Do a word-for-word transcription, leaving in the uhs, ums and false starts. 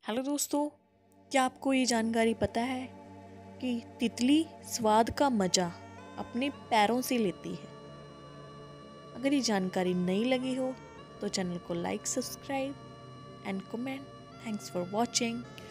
Hello दोस्तों, क्या आपको ये जानकारी पता है कि तितली स्वाद का मज़ा अपने पैरों से लेती है। अगर ये जानकारी नई लगी हो तो चैनल को like, subscribe and comment. Thanks for watching.